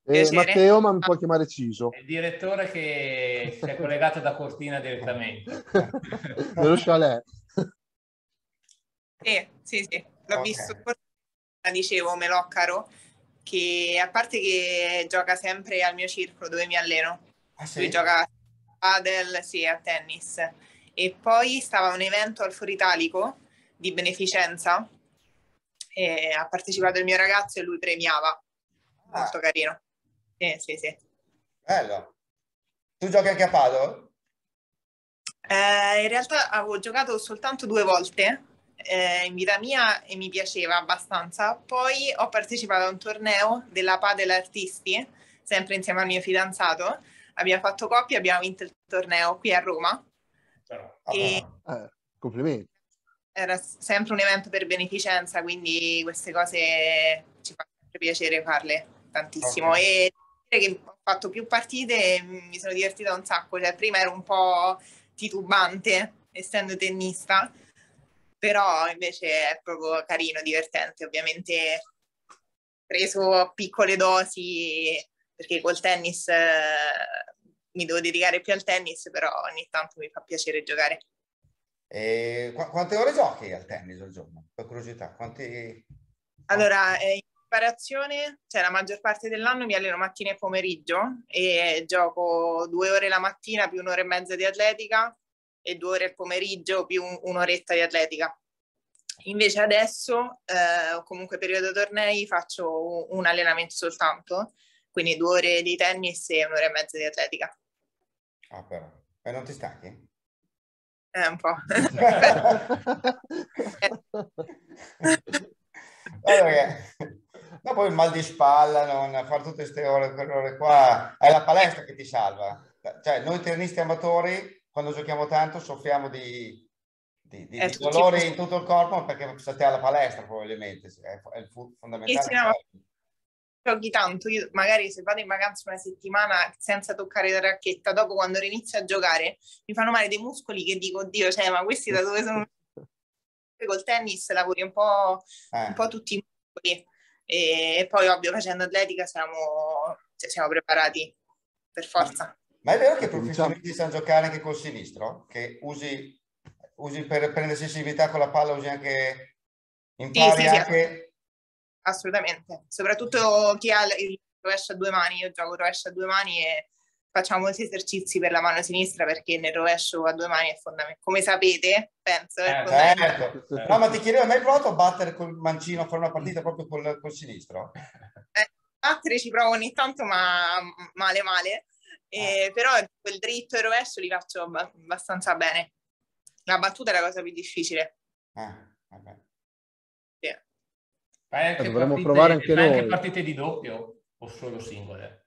Piacere. Matteo, ma mi puoi chiamare Ciso. È il direttore che si è collegato da Cortina direttamente. Dello chalet. Sì, l'ho visto. Dicevo, Meloccaro, che a parte che gioca sempre al mio circolo dove mi alleno. Ah, sì? Lui gioca a padel, sì, a tennis. E poi stava a un evento al Foro Italico di beneficenza e ha partecipato il mio ragazzo e lui premiava. Molto carino. Sì. Bello. Tu giochi anche a padel? In realtà avevo giocato soltanto 2 volte in vita mia e mi piaceva abbastanza. Poi ho partecipato a un torneo della Padel Artisti, sempre insieme al mio fidanzato. Abbiamo fatto coppia, abbiamo vinto il torneo qui a Roma. E complimenti. era sempre un evento per beneficenza, quindi queste cose ci fa sempre piacere farle tantissimo. E che ho fatto più partite e mi sono divertita un sacco. Cioè, prima ero un po' titubante, essendo tennista, però invece è proprio carino, divertente. Ovviamente preso a piccole dosi, perché col tennis mi devo dedicare più al tennis, però ogni tanto mi fa piacere giocare. E quante ore giochi al tennis al giorno? Per curiosità, Allora, in preparazione, cioè la maggior parte dell'anno mi alleno mattina e pomeriggio e gioco 2 ore la mattina più 1 ora e mezza di atletica e 2 ore il pomeriggio più un'oretta di atletica. Invece adesso, o comunque periodo tornei, faccio un allenamento soltanto, quindi 2 ore di tennis e 1 ora e mezza di atletica. Ah, però. E non ti stanchi? Un po'. Allora, dopo il mal di spalla, non fare tutte queste ore, quelle ore qua, è la palestra che ti salva. Cioè, noi tennisti amatori, quando giochiamo tanto, soffriamo di dolori in tutto il corpo perché state alla palestra, probabilmente. È il fondamentale. Giochi tanto, io magari se vado in vacanza una settimana senza toccare la racchetta, dopo quando inizio a giocare mi fanno male dei muscoli che dico, oddio, cioè, ma questi da dove sono? Col tennis lavori un po' tutti i muscoli e poi ovvio facendo atletica siamo preparati per forza. Ma è vero che i professionisti sanno giocare anche col sinistro? Che usi per prendere sensibilità con la palla, usi anche, impari anche... Assolutamente, soprattutto chi ha il rovescio a 2 mani. Io gioco rovescio a 2 mani e facciamo molti esercizi per la mano sinistra perché nel rovescio a 2 mani è fondamentale. Come sapete, penso, è fondamentale. Certo. No, ma ti chiedevo, hai mai provato a battere col mancino, a fare una partita proprio col sinistro? Battere ci provo ogni tanto, ma male. Però quel dritto e il rovescio li faccio abbastanza bene. La battuta è la cosa più difficile. Vabbè. Dovremmo provare anche noi. Anche partite di doppio o solo singole?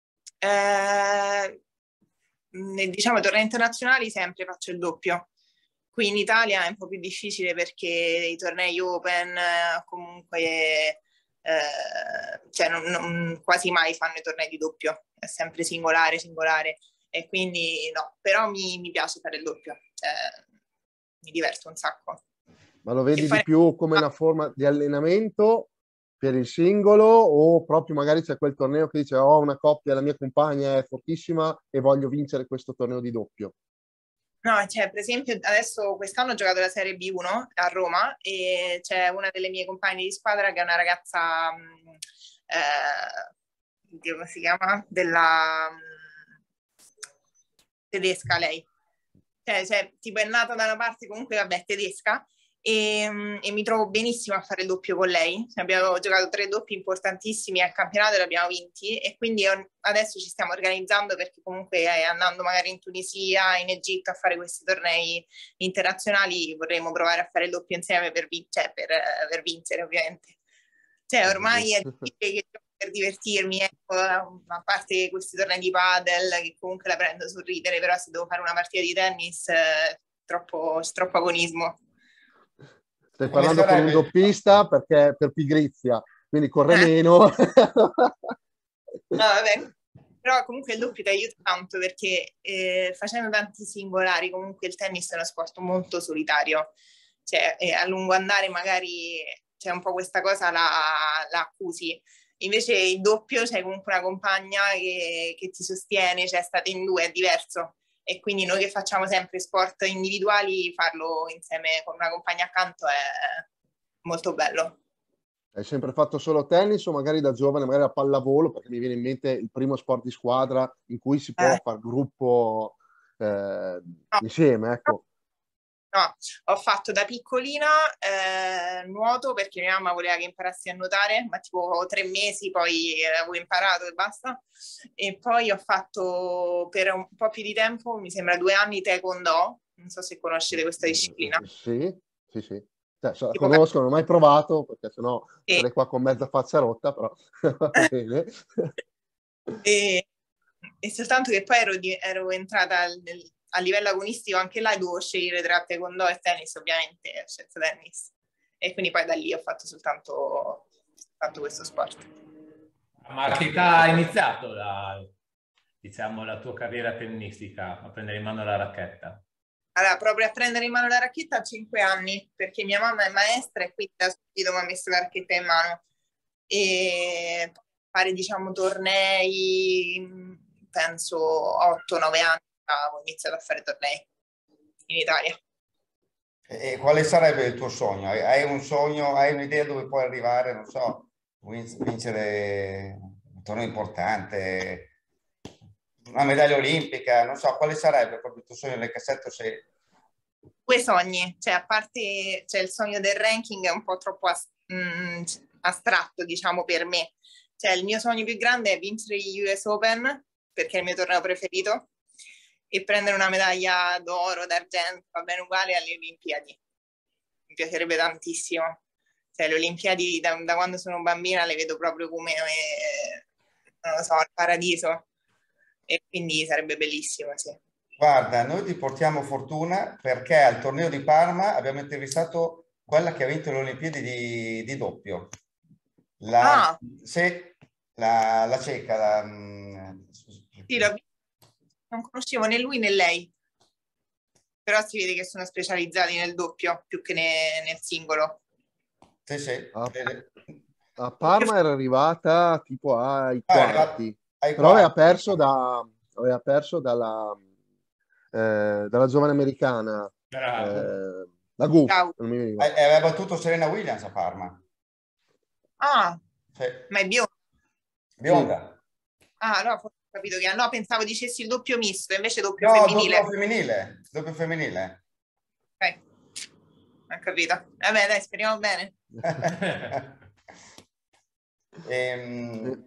Diciamo, tornei internazionali sempre faccio il doppio. Qui in Italia è un po' più difficile perché i tornei open comunque cioè quasi mai fanno i tornei di doppio, è sempre singolare e quindi no, però mi piace fare il doppio, mi diverto un sacco. Ma lo vedi di più come una forma di allenamento per il singolo o proprio magari c'è quel torneo che dice ho una coppia, la mia compagna è fortissima e voglio vincere questo torneo di doppio? No, cioè per esempio adesso quest'anno ho giocato la Serie B1 a Roma e c'è una delle mie compagne di squadra che è una ragazza, come si chiama? Tedesca lei. Cioè, tipo è nata da una parte comunque, vabbè, tedesca e mi trovo benissimo a fare il doppio con lei. Abbiamo giocato 3 doppi importantissimi al campionato e li abbiamo vinti e quindi adesso ci stiamo organizzando perché comunque andando magari in Tunisia, in Egitto a fare questi tornei internazionali vorremmo provare a fare il doppio insieme per vincere ovviamente. Cioè ormai è difficile che per divertirmi, ecco, a parte questi tornei di padel che comunque la prendo sul ridere, però se devo fare una partita di tennis troppo agonismo. Stai parlando con un doppista perché per pigrizia, quindi corre meno. No, vabbè. Però comunque il doppio ti aiuta tanto perché facendo tanti singolari comunque il tennis è uno sport molto solitario, cioè a lungo andare magari c'è un po' questa cosa la accusi Invece il doppio c'è comunque una compagna che ti sostiene, cioè state in due, è diverso. E quindi noi che facciamo sempre sport individuali, farlo insieme con una compagna accanto è molto bello. Hai sempre fatto solo tennis o magari da giovane, magari la pallavolo, perché mi viene in mente il primo sport di squadra in cui si può fare gruppo No, insieme, ecco. no, ho fatto da piccolina nuoto perché mia mamma voleva che imparassi a nuotare, ma tipo 3 mesi poi avevo imparato e basta. E poi ho fatto per un po' più di tempo, mi sembra 2 anni, taekwondo. Non so se conoscete questa disciplina. Sì, sì, sì. Cioè, la Tipo, conosco, non ho mai provato, perché sennò sì. sarei qua con mezza faccia rotta, però va bene. E soltanto che poi ero entrata a livello agonistico anche là e dovevo scegliere tra taekwondo e tennis, ovviamente ho scelto tennis. E quindi poi da lì ho fatto soltanto questo sport. Ma a che età hai iniziato diciamo, la tua carriera tennistica, a prendere in mano la racchetta? Allora, proprio a prendere in mano la racchetta a 5 anni, perché mia mamma è maestra e quindi da subito mi ha messo la racchetta in mano. E fare, diciamo, tornei, penso 8-9 anni ho iniziato a fare tornei in Italia. E quale sarebbe il tuo sogno? Hai un sogno, hai un'idea dove puoi arrivare, non so, vincere un torneo importante, una medaglia olimpica, non so, quale sarebbe proprio il tuo sogno nel cassetto se... Due sogni, cioè a parte cioè, il sogno del ranking è un po' troppo astratto, diciamo, per me. Cioè, il mio sogno più grande è vincere gli US Open, perché è il mio torneo preferito, e prendere una medaglia d'oro, d'argento, va bene uguale alle Olimpiadi. Mi piacerebbe tantissimo. Cioè, le Olimpiadi da quando sono bambina le vedo proprio come, non lo so, il paradiso. E quindi sarebbe bellissimo, sì. Guarda, noi ti portiamo fortuna perché al torneo di Parma abbiamo intervistato quella che ha vinto le Olimpiadi di doppio. Ah, Sì, la ceca. sì, l'ho visto. Non conoscevo né lui né lei, però si vede che sono specializzati nel doppio più che nel singolo. Sì, sì. A Parma era arrivata tipo ai Ah, è arrivato quarti, ai però aveva quarti. perso, dalla giovane americana, Bravo. la Gu, Ciao. non mi veniva. Aveva battuto Serena Williams a Parma. Ah, Sì. ma è bionda. Sì. Bionda. Ah, no, forse ho capito che no, pensavo dicessi il doppio misto, invece doppio No, femminile. doppio femminile. Doppio femminile. Ok, ho capito. Vabbè, dai, speriamo bene. Ehm,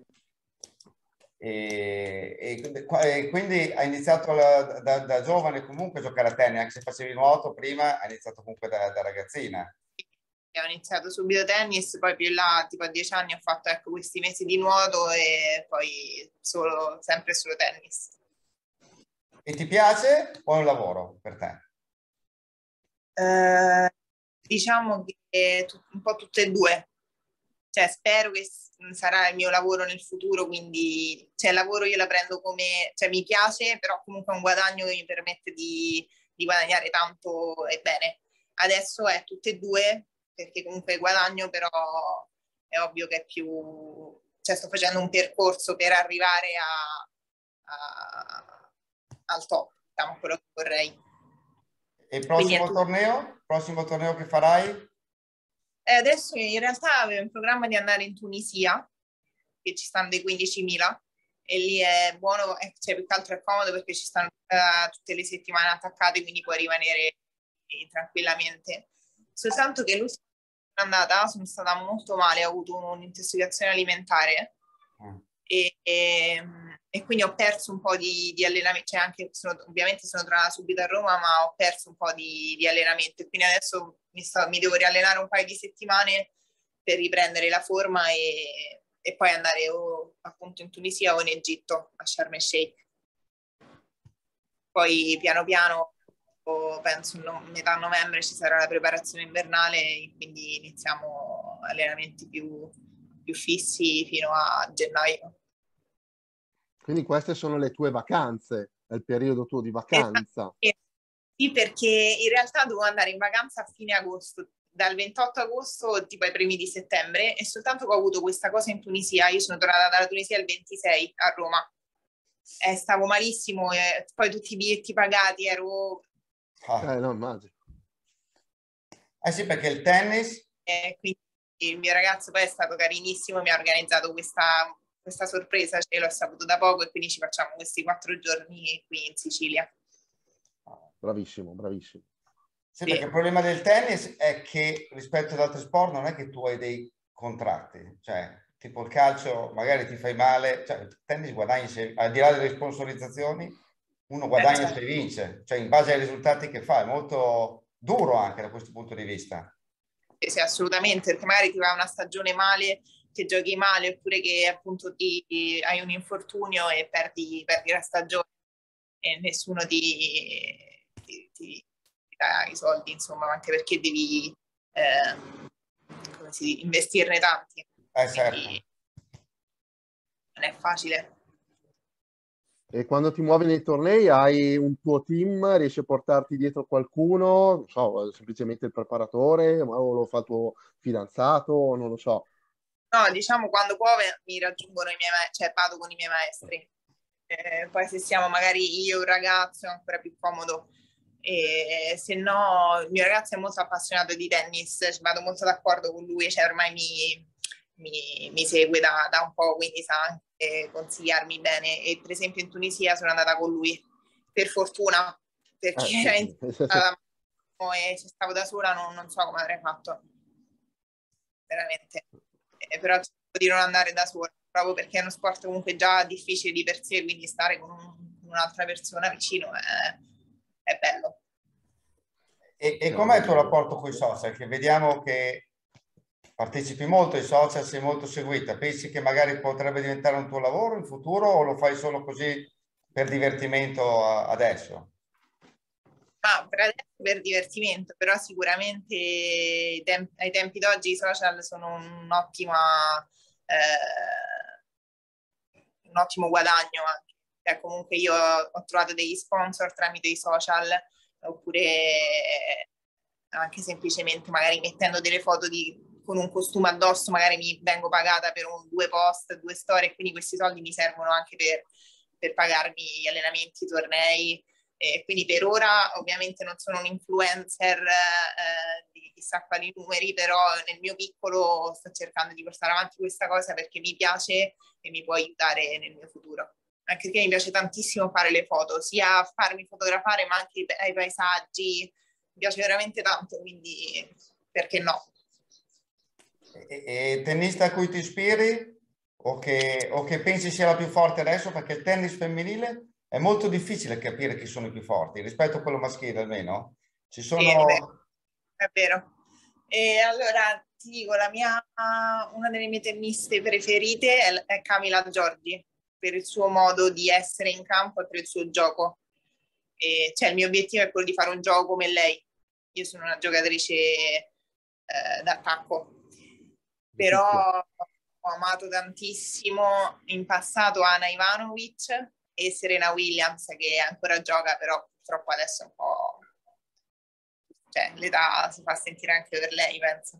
e quindi hai iniziato da giovane comunque a giocare a tennis, anche se facevi nuoto prima, hai iniziato comunque da ragazzina. Ho iniziato subito tennis, poi più in là, tipo a 10 anni, ho fatto ecco, questi mesi di nuoto e poi sempre solo tennis. E ti piace o è un lavoro per te? Diciamo che un po' tutte e due. Cioè, spero che sarà il mio lavoro nel futuro, quindi cioè, il lavoro io la prendo come, cioè mi piace, però comunque è un guadagno che mi permette di guadagnare tanto e bene. Adesso è tutte e due, perché comunque guadagno, però è ovvio che è più, cioè sto facendo un percorso per arrivare al top, diciamo quello che vorrei. E il Quindi è prossimo torneo che farai? Adesso in realtà avevo in programma di andare in Tunisia, che ci stanno dei 15.000 e lì è buono, cioè più che altro è comodo perché ci stanno tutte le settimane attaccate, quindi puoi rimanere tranquillamente. Soltanto che l'ultima andata sono stata molto male, ho avuto un'intossicazione alimentare e quindi ho perso un po' di allenamento, cioè anche ovviamente sono tornata subito a Roma, ma ho perso un po' di allenamento e quindi adesso mi devo riallenare un paio di settimane per riprendere la forma e poi andare o appunto in Tunisia o in Egitto, a Sharm el Sheikh. Poi piano piano, penso metà novembre ci sarà la preparazione invernale, quindi iniziamo allenamenti più fissi fino a gennaio. Quindi queste sono le tue vacanze, è il periodo tuo di vacanza. Sì, perché in realtà dovevo andare in vacanza a fine agosto, dal 28 agosto tipo ai primi di settembre, e soltanto che ho avuto questa cosa in Tunisia. Io sono tornata dalla Tunisia il 26 a Roma. Stavo malissimo, poi tutti i biglietti pagati, ero... No, immagino. Sì, perché il tennis... quindi il mio ragazzo poi è stato carinissimo, mi ha organizzato questa sorpresa, ce l'ho saputo da poco, e quindi ci facciamo questi 4 giorni qui in Sicilia. Bravissimo, bravissimo. Sì, perché il problema del tennis è che rispetto ad altri sport non è che tu hai dei contratti, cioè tipo il calcio magari ti fai male, cioè il tennis guadagni al di là delle sponsorizzazioni, uno guadagna se vince, cioè in base ai risultati che fa, è molto duro anche da questo punto di vista. Sì, assolutamente, perché magari ti va una stagione male, che giochi male, oppure che appunto hai un infortunio e perdi la stagione, e nessuno ti dà i soldi, insomma, anche perché devi investirne tanti. Certo. Quindi non è facile. E quando ti muovi nei tornei hai un tuo team, riesci a portarti dietro qualcuno, non so, semplicemente il preparatore, o lo fa il tuo fidanzato, non lo so. No, diciamo, quando piove mi raggiungono i miei maestri, cioè vado con i miei maestri. Poi se siamo magari io e un ragazzo è ancora più comodo. E se no, il mio ragazzo è molto appassionato di tennis, vado molto d'accordo con lui, cioè ormai mi segue da un po', quindi sa anche consigliarmi bene. E per esempio in Tunisia sono andata con lui, per fortuna, perché Sì. se stavo da sola non so come avrei fatto, veramente. Però cerco di non andare da sola, proprio perché è uno sport comunque già difficile di per sé, quindi stare con un'altra persona vicino è bello. E com'è il tuo rapporto con i social? Che vediamo che partecipi molto ai social, sei molto seguita. Pensi che magari potrebbe diventare un tuo lavoro in futuro o lo fai solo così per divertimento adesso? Per adesso per divertimento, però sicuramente ai tempi d'oggi i social sono un ottimo guadagno anche. Cioè, comunque io ho trovato degli sponsor tramite i social, oppure anche semplicemente magari mettendo delle foto con un costume addosso, magari mi vengo pagata per 2 post, 2 storie, e quindi questi soldi mi servono anche per pagarmi gli allenamenti, i tornei. Quindi per ora ovviamente non sono un influencer di chissà quali numeri, però nel mio piccolo sto cercando di portare avanti questa cosa perché mi piace e mi può aiutare nel mio futuro. Anche perché mi piace tantissimo fare le foto, sia farmi fotografare ma anche ai paesaggi, mi piace veramente tanto, quindi perché no? E tennista a cui ti ispiri o che pensi sia la più forte adesso? Perché il tennis femminile è molto difficile capire chi sono i più forti rispetto a quello maschile, almeno. Ci sono... È vero. E allora ti dico, una delle mie tenniste preferite è Camila Giorgi, per il suo modo di essere in campo e per il suo gioco. Cioè, il mio obiettivo è quello di fare un gioco come lei. Io sono una giocatrice d'attacco, però ho amato tantissimo in passato Ana Ivanovic e Serena Williams, che ancora gioca, però purtroppo adesso è un po'... Cioè, l'età si fa sentire anche per lei, penso.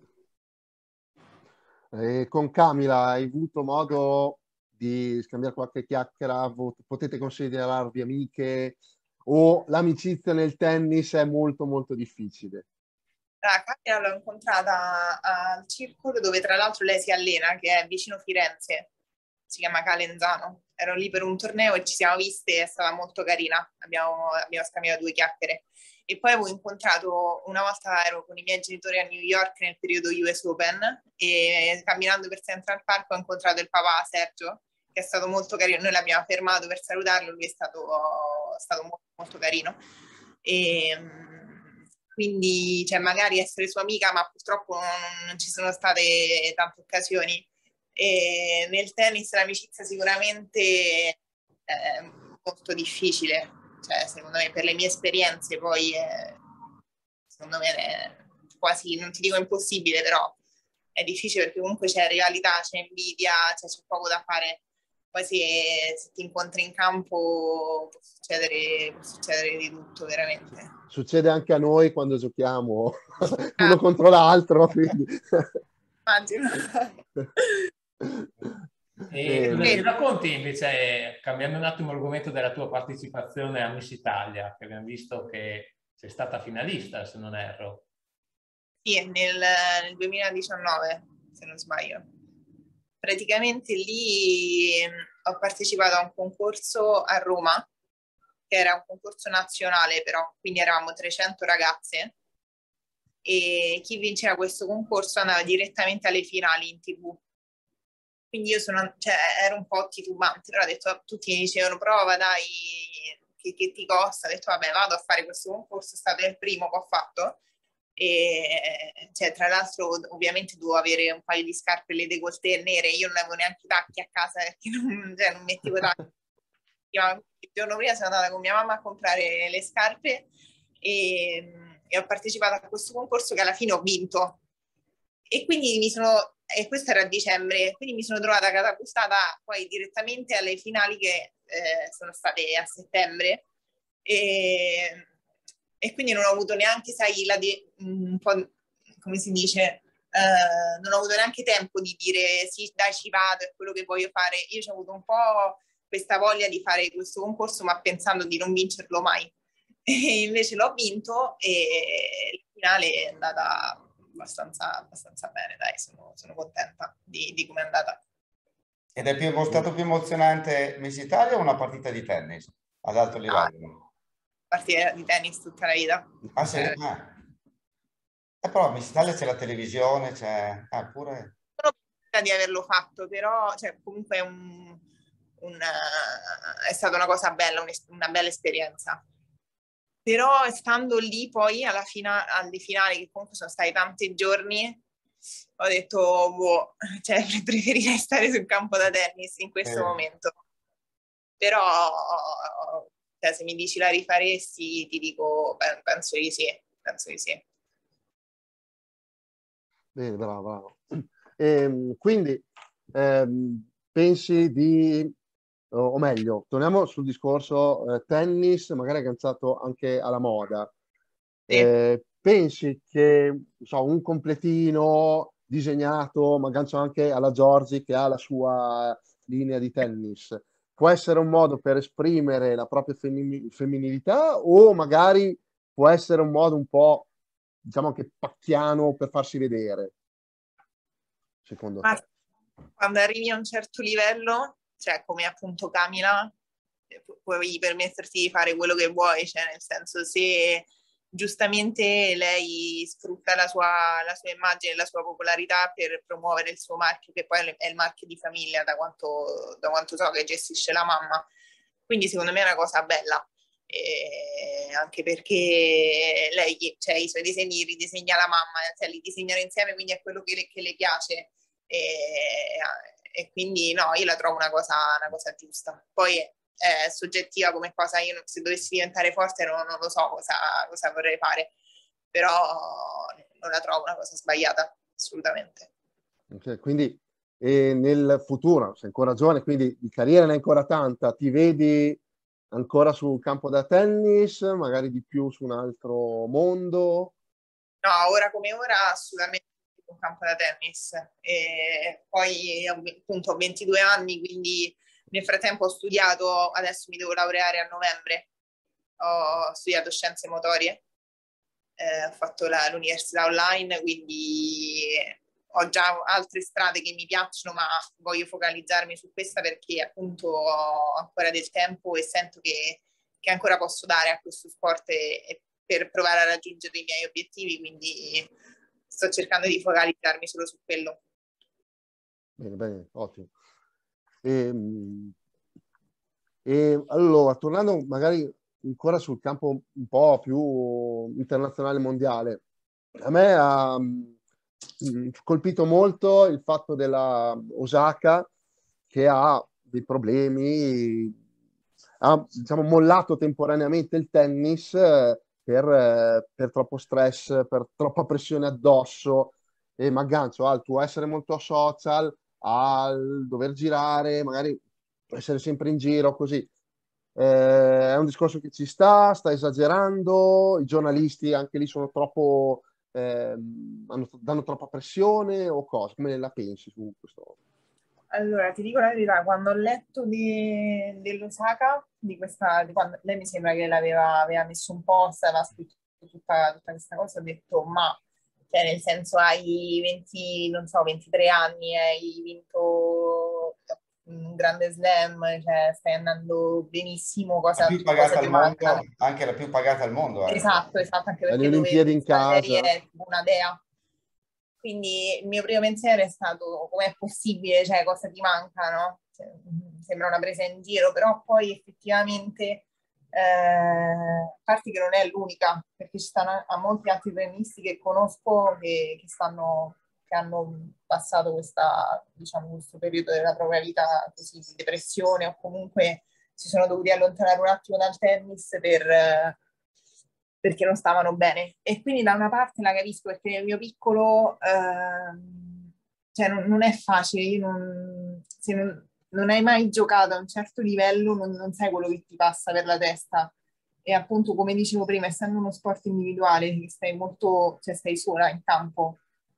Con Camila hai avuto modo di scambiare qualche chiacchiera? Potete considerarvi amiche? O l'amicizia nel tennis è molto molto difficile? Camila l'ho incontrata al circolo, dove tra l'altro lei si allena, che è vicino Firenze, si chiama Calenzano. Ero lì per un torneo e ci siamo viste, è stata molto carina, abbiamo scambiato 2 chiacchiere. E poi avevo incontrato, una volta ero con i miei genitori a New York nel periodo US Open, e camminando per Central Park ho incontrato il papà Sergio, che è stato molto carino. Noi l'abbiamo fermato per salutarlo, lui è stato molto, molto carino. Quindi, cioè, magari essere sua amica, ma purtroppo non ci sono state tante occasioni. E nel tennis l'amicizia sicuramente è molto difficile, cioè, secondo me, per le mie esperienze, poi secondo me è quasi, non ti dico impossibile, però è difficile, perché comunque c'è rivalità, c'è invidia, c'è poco da fare. poi se ti incontri in campo può succedere di tutto, veramente. Succede anche a noi quando giochiamo Ah, uno contro l'altro, quindi... immagino. E cosa ci Vero. racconti invece, cambiando un attimo l'argomento della tua partecipazione a Miss Italia, che abbiamo visto che sei stata finalista, se non erro. Sì, nel 2019, se non sbaglio. Praticamente lì ho partecipato a un concorso a Roma, che era un concorso nazionale però, quindi eravamo 300 ragazze e chi vinceva questo concorso andava direttamente alle finali in TV. Quindi io ero un po' titubante, però ho detto, tutti mi dicevano prova dai, che ti costa? Ho detto vabbè vado a fare questo concorso, è stato il primo che ho fatto. E cioè, tra l'altro ovviamente dovevo avere un paio di scarpe le décolleté nere, io non avevo neanche i tacchi a casa perché non mettevo tacchi. Il giorno prima sono andata con mia mamma a comprare le scarpe e ho partecipato a questo concorso che alla fine ho vinto e quindi e questo era a dicembre, quindi mi sono trovata catapultata poi direttamente alle finali che sono state a settembre e quindi non ho avuto neanche, sai, un po' come si dice, non ho avuto neanche tempo di dire sì, dai, ci vado, è quello che voglio fare. Io ho avuto un po' questa voglia di fare questo concorso, ma pensando di non vincerlo mai. E invece l'ho vinto e il finale è andata abbastanza bene, dai, sono contenta di come è andata. Ed è stato più emozionante Miss Italia o una partita di tennis ad alto livello? Partita di tennis tutta la vita. Ah sì? Però a Miss Italia c'è la televisione, c'è... pure... Sono contenta di averlo fatto, però cioè, comunque è stata una cosa bella, una bella esperienza. Però stando lì poi alle finali, che comunque sono stati tanti giorni, ho detto, boh, cioè, preferirei stare sul campo da tennis in questo momento. Però cioè, se mi dici la rifaresti, ti dico, penso di sì, penso di sì. Bene, bravo. Quindi pensi o meglio, torniamo sul discorso tennis, magari agganciato anche alla moda. Sì. Pensi che un completino disegnato, ma aggancio anche alla Giorgi che ha la sua linea di tennis, può essere un modo per esprimere la propria femminilità o magari può essere un modo un po', diciamo, anche pacchiano per farsi vedere, secondo Ma te? quando arrivi a un certo livello, cioè come appunto Camila, puoi permetterti di fare quello che vuoi, cioè nel senso se giustamente lei sfrutta la sua immagine, la sua popolarità per promuovere il suo marchio, che poi è il marchio di famiglia, da quanto so che gestisce la mamma. Quindi secondo me è una cosa bella. Anche perché lei, cioè, i suoi disegni li ridisegna la mamma, cioè, li disegnano insieme, quindi è quello che le piace e quindi no, io la trovo una cosa giusta. Poi è soggettiva come cosa, io se dovessi diventare forte non lo so cosa vorrei fare, però non la trovo una cosa sbagliata, assolutamente. Okay, quindi nel futuro, sei ancora giovane, quindi di carriera ne hai ancora tanta, ti vedi ancora sul campo da tennis, magari di più su un altro mondo? No, ora come ora assolutamente un campo da tennis. E poi appunto ho 22 anni, quindi nel frattempo ho studiato, adesso mi devo laureare a novembre, ho studiato scienze motorie, ho fatto l'università online, quindi ho già altre strade che mi piacciono, ma voglio focalizzarmi su questa perché appunto ho ancora del tempo e sento che ancora posso dare a questo sport e per provare a raggiungere i miei obiettivi, quindi sto cercando di focalizzarmi solo su quello. Bene, ottimo. Allora, tornando magari ancora sul campo un po' più internazionale mondiale, a me ha colpito molto il fatto della Osaka che ha dei problemi, ha diciamo mollato temporaneamente il tennis per troppo stress, per troppa pressione addosso e mi aggancio al tuo essere molto social, al dover girare, magari essere sempre in giro così. È un discorso che ci sta esagerando, i giornalisti anche lì sono troppo, danno troppa pressione o cosa? Come la pensi su questo? Allora, ti dico la verità, quando ho letto dell'Osaka, quando lei mi sembra che aveva messo un post, aveva scritto tutta questa cosa, ho detto, ma, cioè, nel senso, hai 20, non so, 23 anni, hai vinto un grande slam, cioè, stai andando benissimo, La più pagata cosa al ti manca? mondo, anche la più pagata al mondo. Esatto, anche Le perché dove Olimpiadi in lei casa. è tipo una dea. Quindi il mio primo pensiero è stato com'è possibile, cioè cosa ti manca, no? Cioè, sembra una presa in giro, però poi effettivamente, a parte che non è l'unica, perché ci stanno a molti altri tennisti che conosco che hanno passato diciamo, questo periodo della propria vita così di depressione o comunque si sono dovuti allontanare un attimo dal tennis perché non stavano bene. E quindi da una parte la capisco perché nel mio piccolo cioè non è facile, se non hai mai giocato a un certo livello non sai quello che ti passa per la testa. E appunto, come dicevo prima, essendo uno sport individuale, che stai molto, cioè stai sola in campo,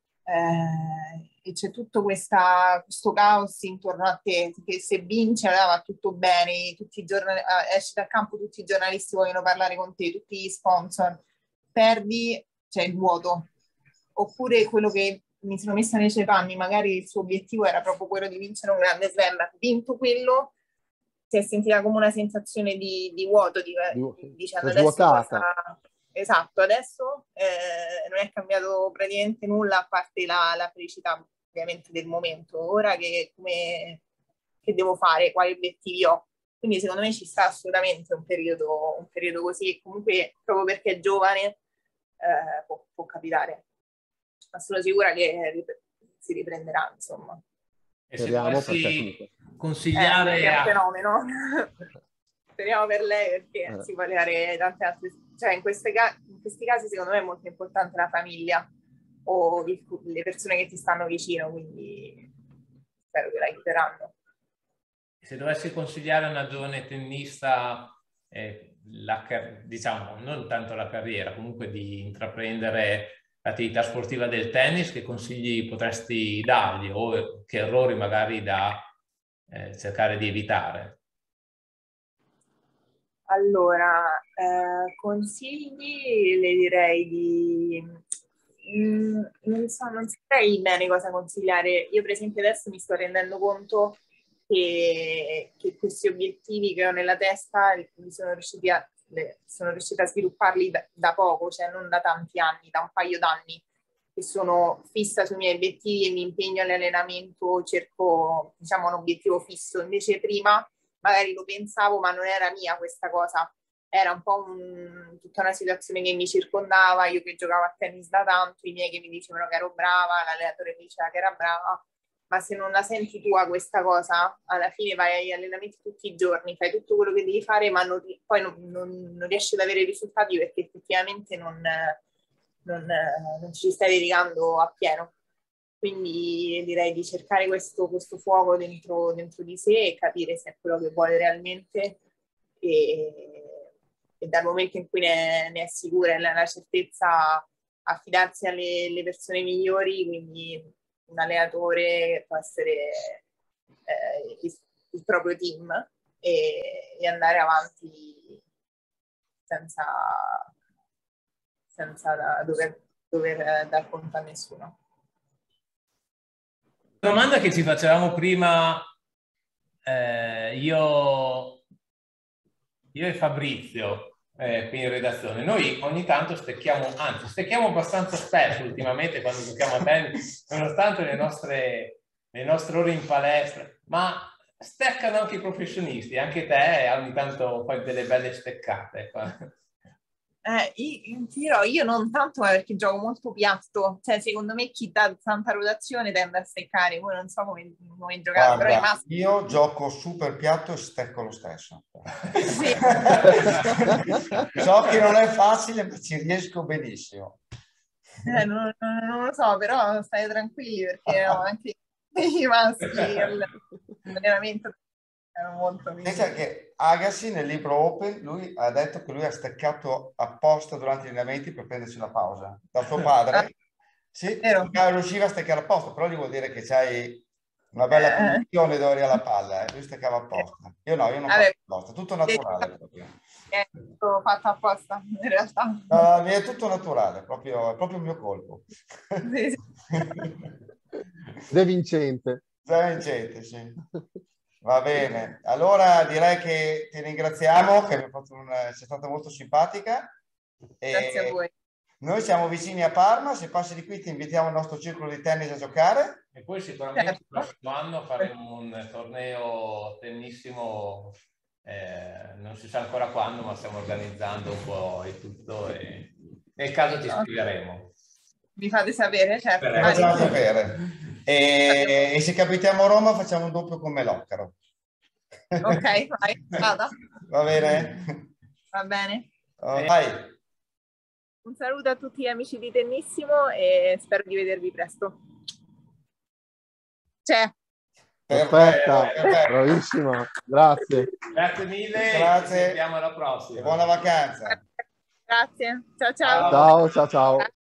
e c'è tutto questo caos intorno a te, che se vinci allora va tutto bene, esci dal campo, tutti i giornalisti vogliono parlare con te, tutti gli sponsor, perdi, c'è il vuoto. Oppure quello che mi sono messa nei suoi panni, magari il suo obiettivo era proprio quello di vincere un grande slam, ha vinto quello, si è sentita come una sensazione di vuoto, dicendo adesso cosa... Esatto, adesso non è cambiato praticamente nulla a parte la felicità ovviamente del momento. Ora che devo fare, quali obiettivi ho? Quindi secondo me ci sta assolutamente un periodo così, comunque proprio perché è giovane può capitare. Ma sono sicura che si riprenderà, insomma. E se Speriamo, dovessi consigliare è un fenomeno. Speriamo per lei perché si può legare tante altre, cioè in questi casi secondo me è molto importante la famiglia o le persone che ti stanno vicino, quindi spero che la aiuteranno. Se dovessi consigliare a una giovane tennista, diciamo, non tanto la carriera, comunque di intraprendere l'attività sportiva del tennis, che consigli potresti dargli o che errori magari da cercare di evitare? Allora, consigli le direi non saprei bene cosa consigliare. Io per esempio adesso mi sto rendendo conto che questi obiettivi che ho nella testa sono riuscita a svilupparli da poco, cioè non da tanti anni, da un paio d'anni, che sono fissa sui miei obiettivi e mi impegno all'allenamento, cerco diciamo un obiettivo fisso. Invece prima magari lo pensavo, ma non era mia questa cosa. Era un po' tutta una situazione che mi circondava, io che giocavo a tennis da tanto, i miei che mi dicevano che ero brava, l'allenatore mi diceva che era brava, ma se non la senti tua questa cosa, alla fine vai agli allenamenti tutti i giorni, fai tutto quello che devi fare, ma poi non riesci ad avere i risultati perché effettivamente non ci stai dedicando a pieno. Quindi direi di cercare questo fuoco dentro di sé e capire se è quello che vuole realmente e dal momento in cui ne è sicura e ne ha la certezza affidarsi alle persone migliori, quindi un allenatore può essere il proprio team e andare avanti senza dover dar conto a nessuno. La domanda che ci facevamo prima, io e Fabrizio, qui in redazione, noi ogni tanto stecchiamo abbastanza spesso ultimamente quando giochiamo a tennis, nonostante le nostre ore in palestra, ma steccano anche i professionisti, anche te ogni tanto fai delle belle steccate. Ti dirò, io non tanto, ma perché gioco molto piatto, cioè secondo me chi dà tanta rotazione tende a steccare, poi non so come giocare. Guarda, però i maschi... io gioco super piatto e stecco lo stesso. Sì. So che non è facile, ma ci riesco benissimo. Non lo so, però stai tranquilli perché ho anche i maschi all'allenamento Erano molto Pensa che Agassi nel libro Open, lui ha detto che lui ha staccato apposta durante gli allenamenti per prendersi una pausa. Da suo padre, sì, vero? riusciva a staccare apposta, però gli vuol dire che c'hai una bella condizione dove alla palla, lui staccava apposta. Io no, io non faccio apposta, tutto naturale proprio. È tutto fatto apposta, in realtà. No, è tutto naturale, è proprio il mio colpo. Sì, sì. De Vincente. De Vincente, sì. Va bene, allora direi che ti ringraziamo, che sei stata molto simpatica. Grazie a voi. Noi siamo vicini a Parma, se passi di qui ti invitiamo al nostro circolo di tennis a giocare. E poi sicuramente il prossimo anno faremo un torneo tennissimo, non si sa ancora quando, ma stiamo organizzando un po' il tutto e nel caso ti spiegheremo. Mi fate sapere, certo. Vi facciamo sapere. E se capitiamo a Roma facciamo un doppio con Meloccaro. Ok, vai, vada. Va bene? Va bene. Vai. Un saluto a tutti gli amici di Tennissimo e spero di vedervi presto. C'è. Perfetta, bravissima, grazie. Grazie mille, grazie. Ci vediamo alla prossima. E buona vacanza. Grazie, ciao ciao. Ciao, ciao, ciao.